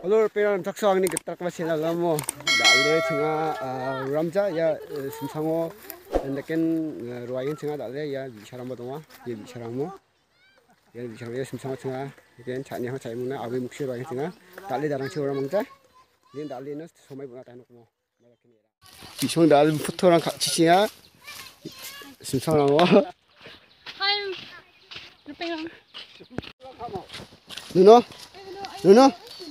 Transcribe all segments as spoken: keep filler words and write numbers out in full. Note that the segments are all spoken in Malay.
Alur peran takso angni ketak masih dalam mo. Dale cenga ramja ya simsango ndeken ruayin cenga dale ya bicara mo dong ya bicara mo. Ya bicara ya simsango cenga ken chani ha chai muna abi muksi ruayin cenga dale darang ci orang mangja. Din dale no somai buna tanuk mo. Bisong dale foto랑 같이 cenga simsango. Hai. Lupa. 누나? 누나?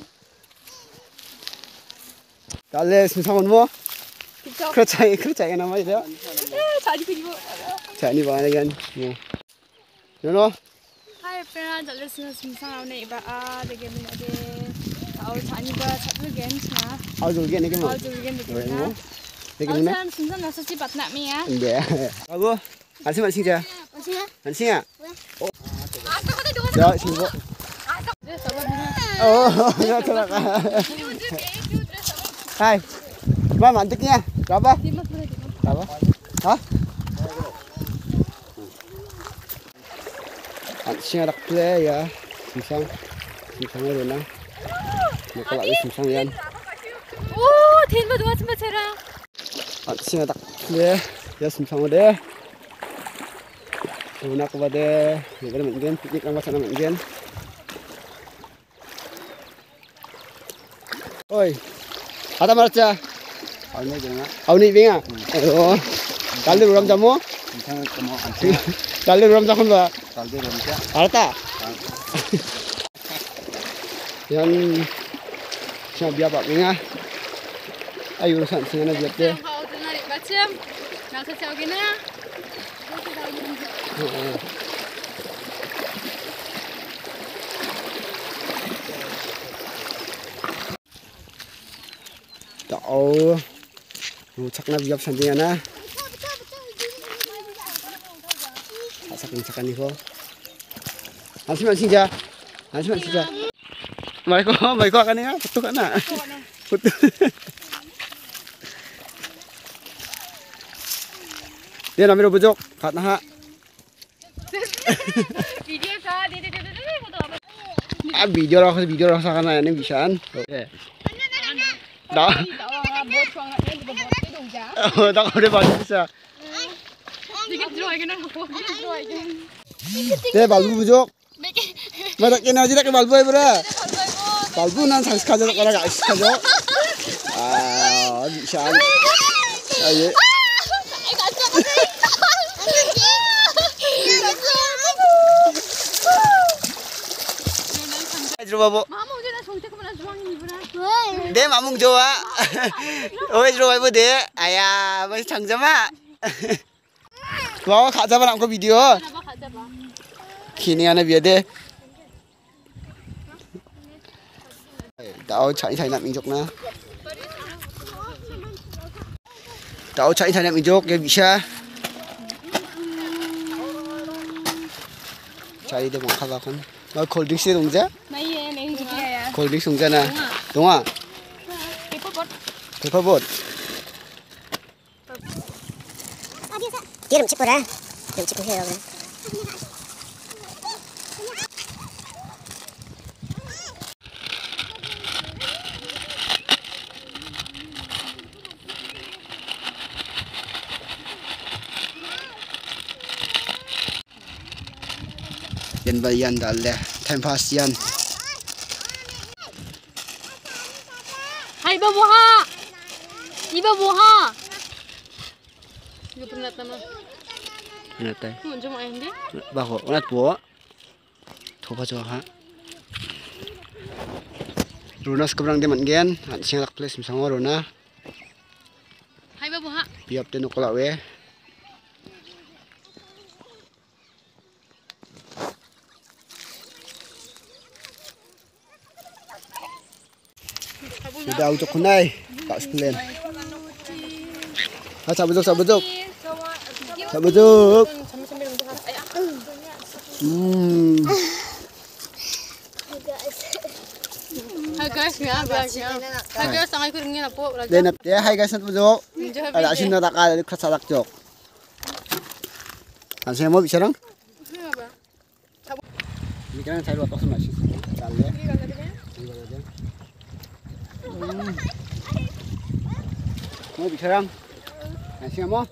달래 심상원 뭐? 그렇지, 그렇지, 이게 남아 이래요? 자리 그리고. 자, 니 봐, 이게 뭐? 누나? Hai, pernah jalan simsang awalnya iba ah, dengan ada tahu cani ba satu gen sih. 아, 저기 이게 뭐? Tahu juga gen 왜 dengan. 뭐? 이게 Tahu 뭐네? kan simsang nasi cepat nak mi ya. 네. 아고, 안심 안심자. Masih? 안심이야. Ah, tak ada dua. 야, 친구. Ah, tak. Dia sabar dulu. 어, 야, 들어가. 하이. 마 만들기야. 가봐. Dimas boleh dimas. 가봐. 어? 안심아 닭플레 야. 심상. 심상으로 나. 내가 라이 심상이야. Oh, tiba dua sempat cerah. 안심아 닭플레 야 심상으로. Una ko ba de, ibarat mungkin piknik lang sana mungkin. Oi, ada marcha. Awni benga. Awni benga. Oh, kali ram jamu. Misalnya kamu anjing, Kali ram jamu ba. kaldu rumja, Arta. Yang siapa biar pak benga. Ayo urusan sini biar deh. Kau tu narik macam, nak secah gini ya. Tahu, rusak na biar sanjungan na. Asak rusakan ni ko. Ansi ansi ja, ansi ansi ja. Mai ko, mai ko kan ya, betul kan na. Betul. Dia namanya bujok, kat nah. Video kah? Dia dia dia dia foto apa? Ah video lah, video lah sana ini bisaan. Oke. Dah. Buat suangnya juga buat itu dong ja. Oh, dah kau dah balik bisa. Dikit dulu aja nak aku dikit dulu aja. Deh balbu bujok. Mana kena aja nak balbu ay bro. Balbu nan sang kajo nak orang guys kajo. Ah bisaan. Ayo. Coba bu. Mama udah dah sontek mana suangnya ibu nak. Deh mamung Jawa. Oh coba ibu deh. Ayah masih canggih mah. Mau kak coba nak video. Kenapa kata bang? Kini ana biar deh. Tahu cari cari nak minjok na. Tahu cari cari nak minjok ya bisa. Cari deh mau kalah kan. Mau cold drinks deh dong ja? Naya neng juga ya. Cold drinks dong ja na. Dong ah. Paperboard. Paperboard. Dia rumcik pura, rumcik pura orang. Yan bayan dalle, time pass yan. Hai ibu buha. Ibu buha. Ibu pernah tahu? Ano tay? Mau cuma ini? Bako, unat po. Thoba jo ha. Runas kabrang de manggen, an singalak place misango runa. Hai ibu buha. Biap de nukola we. Sudah ujuk kunai, tak sekalian. Ah, sabujok, sabujok. Sabujok. Hmm. Hai guys, ya guys ya. Hai guys, sangat kurangnya apa? Then up there, hi guys, sabujok. Ada asin na taka, ada kasalak jok. Ansa mo bisarang? Ini kan saya lupa sama sih. Kali ya. Mau bicara? Nasi apa?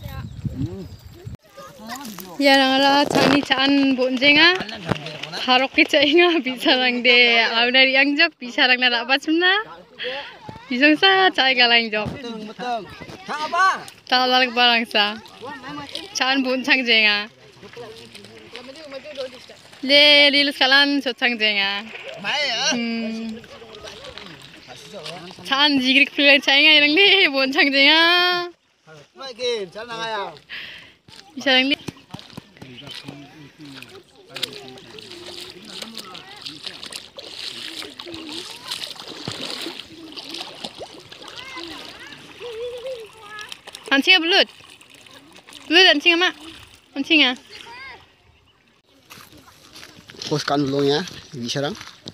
Yarangala chani chan bonjenga harok ke chainga bisarang de aunari angjok bisarang na rabat sumna bisangsa chai galang jok talag barangsa chan bonchang jenga le lil kalan sochang jenga chan jigrik phulan chainga irang le bonchang jenga bisarang le Anjingnya belut, belut anjingnya mak, anjingnya. Poskan dulu ya, bicara.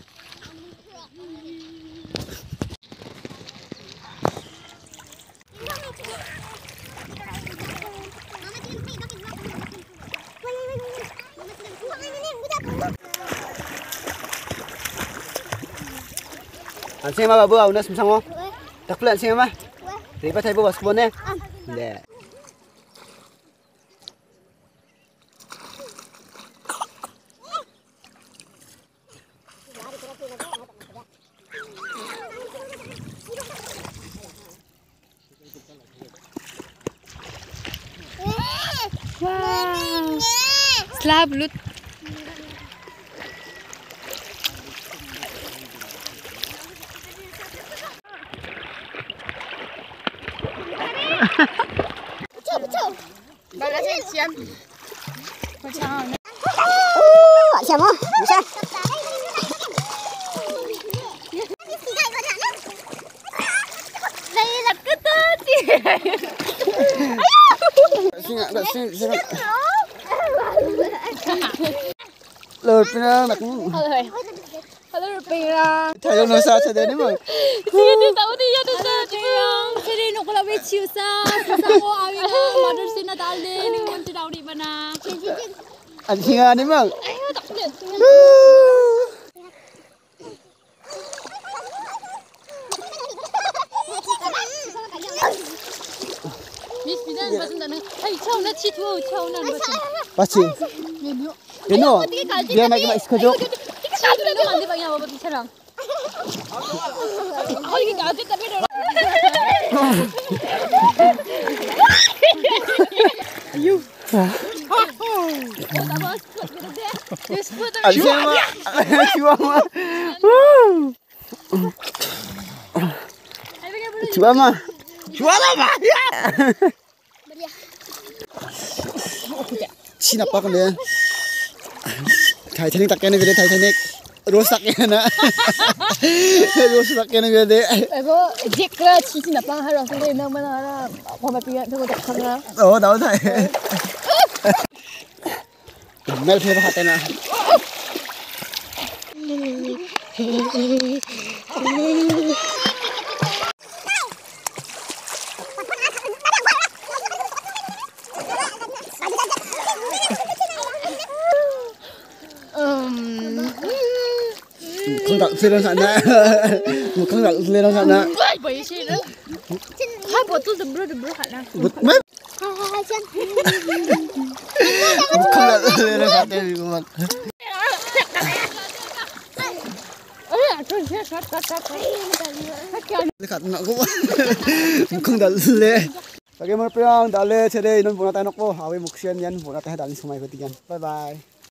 Anjing mah babu, udah semsang mo. Tak pelan anjing mah. Riba thay bawa sebonnya. Deh. Wow, slab belut. Oh, siapa? Bisa. Singa, dah sing, sing. Lor pina nak. Halo, halo Rupira. Thay lo nusa sa deni mo. Sini tahu dia tu saja. Sini nak kalau benciu sa, sama awak mother sini dah ada ni pun tidak di mana. Anjing ani mo. Ayo tak boleh. Miss Bidan pasal tak nak. Hey, cakap nak cit wow, cakap nak pasal. Pasti. Deno. Dia nak nak isko jok. Kita satu lagi mandi bang yang bawa bicara. Oh, ini kat atas tapi dah. Ayu. Anjing mah. Ciwa mah. Ciwa mah. Ciwa mah. Sini apa kan dia? Titanic tak kena video Titanic. Rosak kena. Rosak kena video. Ego Jack lah cici nak pang harus tu dia mana mana. Apa macam tu tak kena. Oh, tahu tak? Mel phê hạt tên à? Không đặt lên sẵn nè, không đặt lên sẵn nè. Bởi vì nữa. Hai bộ tôi dùm bữa dùm bữa hẳn à. Bứt mất. Không đặt lên sẵn nè của mình. Không đặt lên. Bagaimana perang dale cede inon bunga tanok po awi muksian yan bunga teh dalin sumai ketigan. Bye bye.